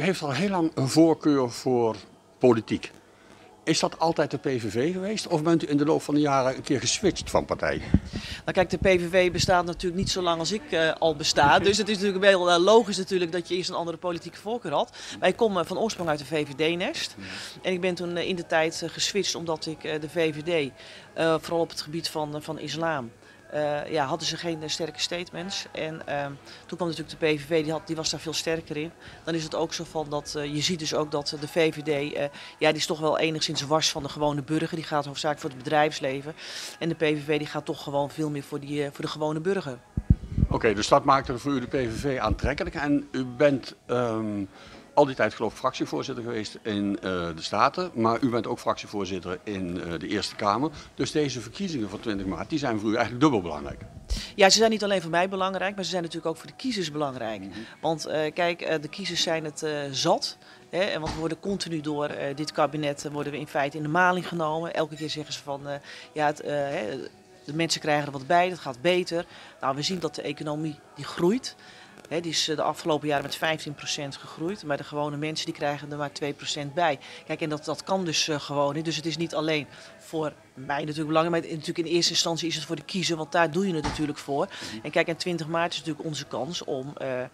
heeft al heel lang een voorkeur voor politiek. Is dat altijd de PVV geweest of bent u in de loop van de jaren een keer geswitcht van partij? Nou kijk, de PVV bestaat natuurlijk niet zo lang als ik al besta. Dus het is natuurlijk heel logisch natuurlijk dat je eerst een andere politieke voorkeur had. Maar ik kom van oorsprong uit de VVD-nest. En ik ben toen in de tijd geswitcht omdat ik de VVD, vooral op het gebied van islam, hadden ze geen sterke statements. En toen kwam natuurlijk de PVV, die was daar veel sterker in. Dan is het ook zo van dat je ziet dus ook dat de VVD, die is toch wel enigszins wars van de gewone burger. Die gaat hoofdzakelijk voor het bedrijfsleven. En de PVV die gaat toch gewoon veel meer voor de gewone burger. Oké, dus dat maakte voor u de PVV aantrekkelijk. En u bent al die tijd geloof ik fractievoorzitter geweest in de Staten. Maar u bent ook fractievoorzitter in de Eerste Kamer. Dus deze verkiezingen van 20 maart, die zijn voor u eigenlijk dubbel belangrijk. Ja, ze zijn niet alleen voor mij belangrijk, maar ze zijn natuurlijk ook voor de kiezers belangrijk. Want kijk, de kiezers zijn het zat. Hè, want we worden continu door dit kabinet worden we in feite in de maling genomen. Elke keer zeggen ze van de mensen krijgen er wat bij, het gaat beter. Nou, we zien dat de economie die groeit. Die is de afgelopen jaren met 15% gegroeid, maar de gewone mensen die krijgen er maar 2% bij. Kijk, en dat kan dus gewoon niet. Dus het is niet alleen voor mij natuurlijk belangrijk, maar natuurlijk in eerste instantie is het voor de kiezer, want daar doe je het natuurlijk voor. En kijk, en 20 maart is natuurlijk onze kans om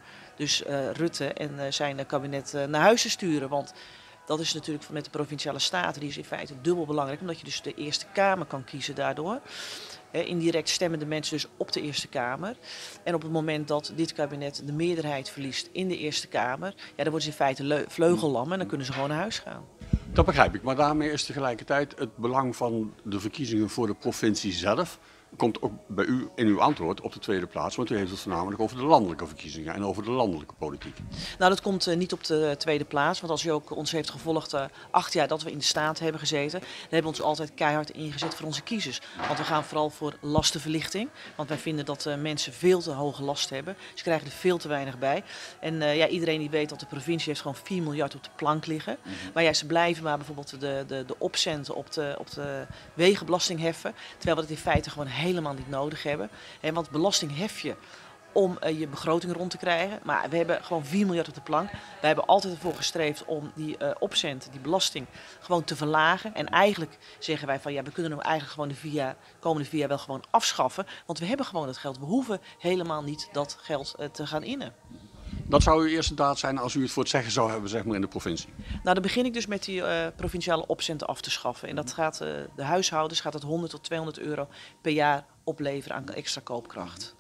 Rutte en zijn kabinet naar huis te sturen. Want dat is natuurlijk met de Provinciale Staten, die is in feite dubbel belangrijk, omdat je dus de Eerste Kamer kan kiezen daardoor. Indirect stemmen de mensen dus op de Eerste Kamer. En op het moment dat dit kabinet de meerderheid verliest in de Eerste Kamer, dan worden ze in feite vleugellam en dan kunnen ze gewoon naar huis gaan. Dat begrijp ik, maar daarmee is tegelijkertijd het belang van de verkiezingen voor de provincie zelf, komt ook bij u in uw antwoord op de tweede plaats, want u heeft het voornamelijk over de landelijke verkiezingen en over de landelijke politiek. Nou, dat komt niet op de tweede plaats, want als u ook ons heeft gevolgd 8 jaar dat we in de Staten hebben gezeten, dan hebben we ons altijd keihard ingezet voor onze kiezers. Want we gaan vooral voor lastenverlichting, want wij vinden dat mensen veel te hoge last hebben. Ze krijgen er veel te weinig bij. En iedereen die weet dat de provincie heeft gewoon 4 miljard op de plank liggen. Maar ze blijven maar bijvoorbeeld de opcenten op de wegenbelasting heffen, terwijl we dat in feite gewoon helemaal niet nodig hebben. Want belasting hef je om je begroting rond te krijgen. Maar we hebben gewoon 4 miljard op de plank. Wij hebben altijd ervoor gestreefd om die opcenten, die belasting, gewoon te verlagen. En eigenlijk zeggen wij van we kunnen hem eigenlijk gewoon de komende 4 jaar wel gewoon afschaffen. Want we hebben gewoon het geld. We hoeven helemaal niet dat geld te gaan innen. Dat zou uw eerste daad zijn als u het voor het zeggen zou hebben, zeg maar, in de provincie? Nou, dan begin ik dus met die provinciale opcenten af te schaffen. En dat gaat de huishoudens gaat het 100 tot 200 euro per jaar opleveren aan extra koopkracht.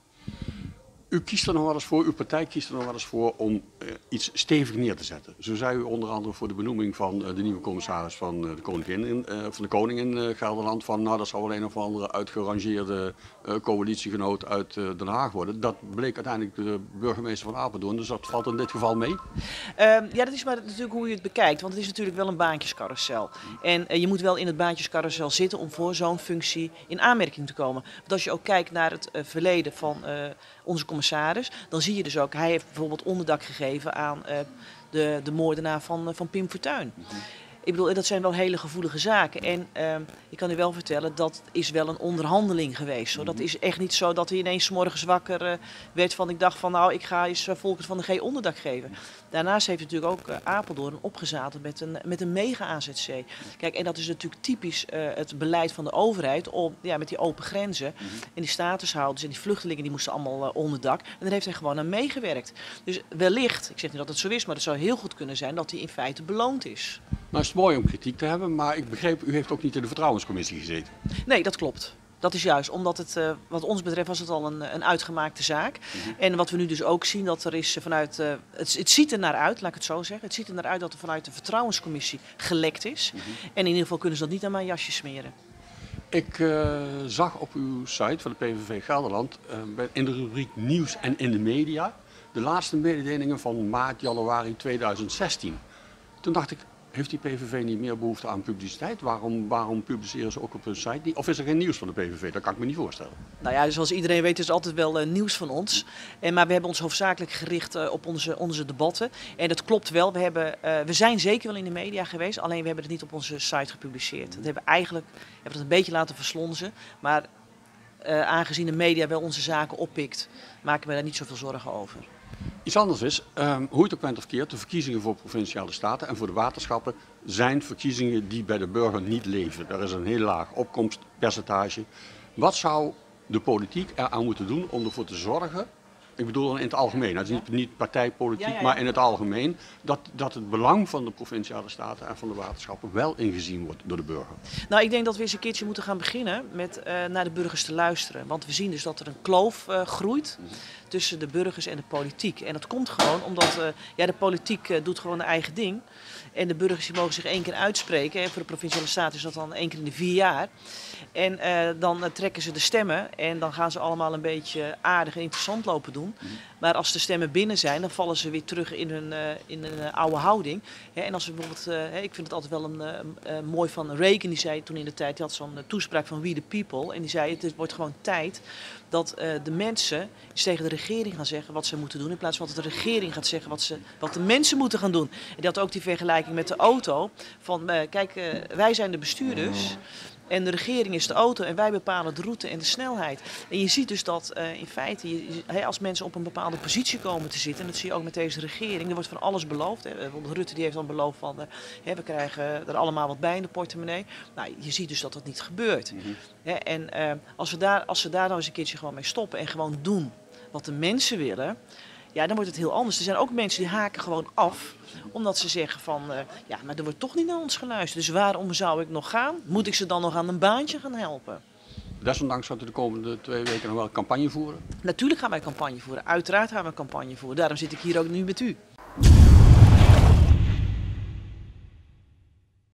U kiest er nog wel eens voor, uw partij kiest er nog wel eens voor om iets stevig neer te zetten. Zo zei u onder andere voor de benoeming van de nieuwe commissaris van de koning in Gelderland van dat zal wel een of andere uitgerangeerde coalitiegenoot uit Den Haag worden. Dat bleek uiteindelijk de burgemeester van Apeldoorn, dus dat valt in dit geval mee? Dat is maar natuurlijk hoe je het bekijkt, want het is natuurlijk wel een baantjescarousel. En je moet wel in het baantjescarousel zitten om voor zo'n functie in aanmerking te komen. Want als je ook kijkt naar het verleden van onze commissaris, dan zie je dus ook, hij heeft bijvoorbeeld onderdak gegeven aan de moordenaar van Pim Fortuyn. Ik bedoel, dat zijn wel hele gevoelige zaken. En ik kan u wel vertellen, dat is wel een onderhandeling geweest. Hoor. Dat is echt niet zo dat hij ineens 's morgens wakker werd van, ik dacht van ik ga eens Volkert van de G onderdak geven. Daarnaast heeft natuurlijk ook Apeldoorn opgezadeld met een mega-AZC. Kijk, en dat is natuurlijk typisch het beleid van de overheid om met die open grenzen en die statushouders en die vluchtelingen, die moesten allemaal onderdak. En daar heeft hij gewoon aan meegewerkt. Dus wellicht, ik zeg niet dat het zo is, maar het zou heel goed kunnen zijn dat hij in feite beloond is. Nou is het mooi om kritiek te hebben, maar ik begreep, u heeft ook niet in de vertrouwenscommissie gezeten. Nee, dat klopt. Dat is juist, omdat het, wat ons betreft was het al een uitgemaakte zaak. En wat we nu dus ook zien, dat er is vanuit, het ziet er naar uit, laat ik het zo zeggen. Het ziet er naar uit dat er vanuit de vertrouwenscommissie gelekt is. En in ieder geval kunnen ze dat niet aan mijn jasje smeren. Ik zag op uw site van de PVV Gelderland, in de rubriek nieuws en in de media, de laatste mededelingen van maart, januari 2016. Toen dacht ik, heeft die PVV niet meer behoefte aan publiciteit? Waarom publiceren ze ook op hun site niet? Of is er geen nieuws van de PVV? Dat kan ik me niet voorstellen. Nou ja, zoals iedereen weet is er altijd wel nieuws van ons. Maar we hebben ons hoofdzakelijk gericht op onze debatten. En dat klopt wel. We zijn zeker wel in de media geweest, alleen we hebben het niet op onze site gepubliceerd. We hebben het een beetje laten verslonzen. Maar aangezien de media wel onze zaken oppikt, maken we daar niet zoveel zorgen over. Iets anders is, hoe je het ook bent of keert, de verkiezingen voor provinciale staten en voor de waterschappen zijn verkiezingen die bij de burger niet leven. Er is een heel laag opkomstpercentage. Wat zou de politiek eraan moeten doen om ervoor te zorgen, ik bedoel dan in het algemeen, het is niet partijpolitiek, maar in het algemeen, dat het belang van de provinciale staten en van de waterschappen wel ingezien wordt door de burger? Nou, ik denk dat we eens een keertje moeten gaan beginnen met naar de burgers te luisteren. Want we zien dus dat er een kloof groeit tussen de burgers en de politiek. En dat komt gewoon omdat de politiek doet gewoon een eigen ding. En de burgers die mogen zich 1 keer uitspreken. En voor de provinciale staten is dat dan 1 keer in de 4 jaar. En dan trekken ze de stemmen en dan gaan ze allemaal een beetje aardig en interessant lopen doen. Maar als de stemmen binnen zijn, dan vallen ze weer terug in hun oude houding. En als we bijvoorbeeld, ik vind het altijd wel mooi van Reagan, die zei toen in de tijd, die had zo'n toespraak van We the People. En die zei, het wordt gewoon tijd dat de mensen eens tegen de regering gaan zeggen wat ze moeten doen. In plaats van dat de regering gaat zeggen wat de mensen moeten gaan doen. En die had ook die vergelijking met de auto. Van kijk, wij zijn de bestuurders. En de regering is de auto en wij bepalen de route en de snelheid. En je ziet dus dat in feite, als mensen op een bepaalde positie komen te zitten, en dat zie je ook met deze regering, er wordt van alles beloofd. Bijvoorbeeld Rutte die heeft dan beloofd van, we krijgen er allemaal wat bij in de portemonnee. Nou, je ziet dus dat dat niet gebeurt. En als ze daar nou eens een keertje gewoon mee stoppen en gewoon doen wat de mensen willen, ja, dan wordt het heel anders. Er zijn ook mensen die haken gewoon af, omdat ze zeggen van, maar er wordt toch niet naar ons geluisterd. Dus waarom zou ik nog gaan? Moet ik ze dan nog aan een baantje gaan helpen? Desondanks gaat u de komende 2 weken nog wel campagne voeren? Natuurlijk gaan wij campagne voeren. Uiteraard gaan we campagne voeren. Daarom zit ik hier ook nu met u.